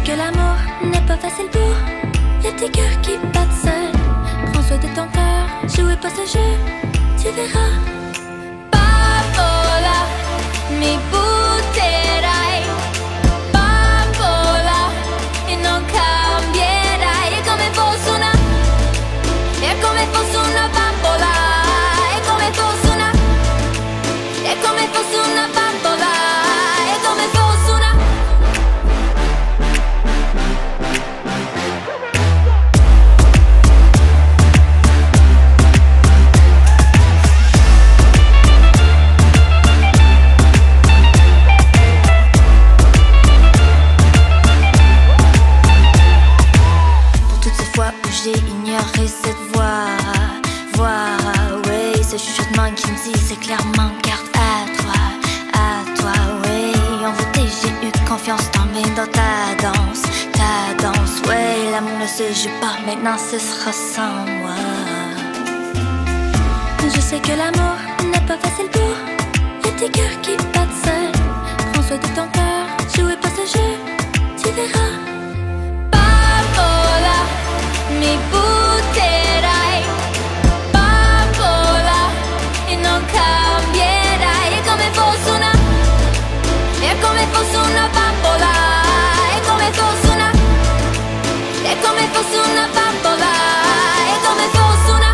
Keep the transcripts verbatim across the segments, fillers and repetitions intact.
que l'amour n'est pas facile pour les petits cœurs qui battent seuls. Prends soin de ton cœur, jouez pas ce jeu, tu verras. Bambola, mi butterai. Bambola, e non cambierai. È come fosse una, è come fosse una bambola. È come fosse una, è come fosse una bambola. È come fosse una. J'ai ignoré cette voix, voix, oui, ce chuchotement qui me dit c'est clairement garde à toi, à toi, oui. En vérité j'ai eu confiance dans mes dans ta danse, ta danse, oui. L'amour ne se joue pas, maintenant ce sera sans moi. Je sais que l'amour n'est pas facile pour les petits cœurs qui battent seuls. Prends soin de ton cœur, jouez pas ce jeu, tu verras. Mi butterai, bambola, e non cambierai. È come fosse una, è come fosse una bambola. È come fosse una, è come fosse una bambola. È come fosse una.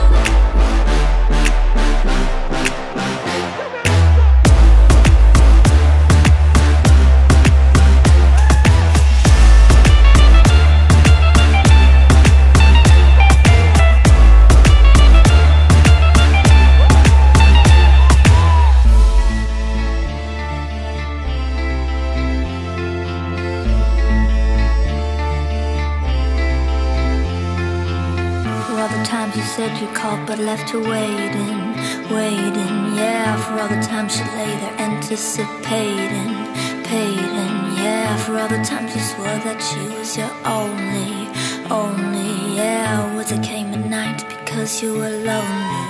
You said you called but left her waiting, waiting, yeah. For all the times she lay there anticipating, paiding, yeah. For all the times you swore that she was your only, only, yeah. Words that came at night because you were lonely.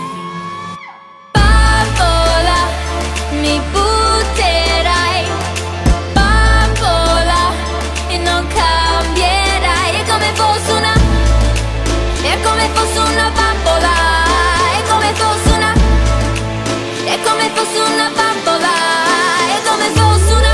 Bambola, mi butterai. Bambola, e non cambierai. È come fosse una, è come fosse una bambola. È come fosse una, è come fosse una bambola. È come fosse una.